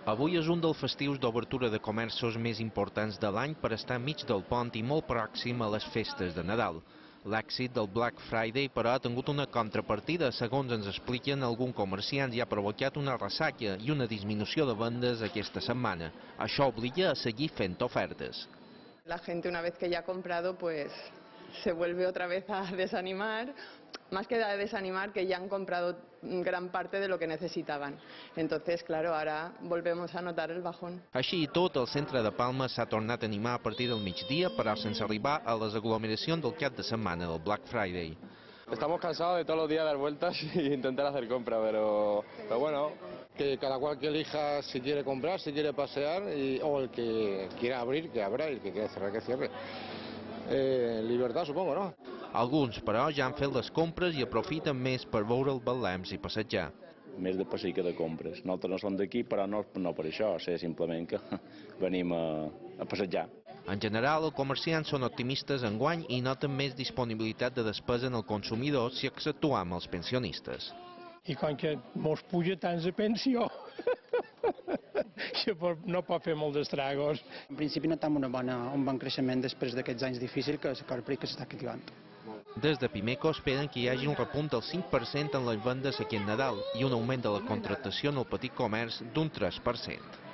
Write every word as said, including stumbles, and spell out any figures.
Avui és un dels festius d'obertura de comerços més importants de l'any per estar enmig del pont i molt pròxim a les festes de Nadal. L'èxit del Black Friday, però, ha tingut una contrapartida, segons ens expliquen alguns comerciants, i ha provocat una ressaca i una disminució de vendes aquesta setmana. Això obliga a seguir fent ofertes. La gente, una vez que ya ha comprado, pues se vuelve otra vez a desanimar, más que a desanimar, que ya han comprado gran parte de lo que necesitaban. Entonces, claro, ahora volvemos a notar el bajón. Així i tot, el centre de Palma s'ha tornat a animar a partir del migdia, però sense arribar a les aglomeracions del cap de setmana del Black Friday. Estamos cansados de todos los días dar vueltas e intentar hacer compra, pero, pero bueno, que cada cual que elija si quiere comprar, si quiere pasear, y, o el que quiera abrir, que abra, y el que quiera cerrar, que cierre. Eh, libertad, supongo, ¿no? Alguns, però, ja han fet les compres i aprofiten més per veure els Betlems i passejar. Més de passeig que de compres. Nosaltres no som d'aquí, però no, no per això, és simplement que venim a, a passejar. En general, els comerciants són optimistes enguany i noten més disponibilitat de despesa en el consumidor si exceptuam els pensionistes. I com que mos puja tants de pensió, no pot fer molts estragos. En principi notem una bona, un bon creixement després d'aquests anys difícils que el s'està activant. Des de Pimeco esperen que hi hagi un repunt del cinc per cent en les vendes aquest Nadal i un augment de la contractació en el petit comerç d'un tres per cent.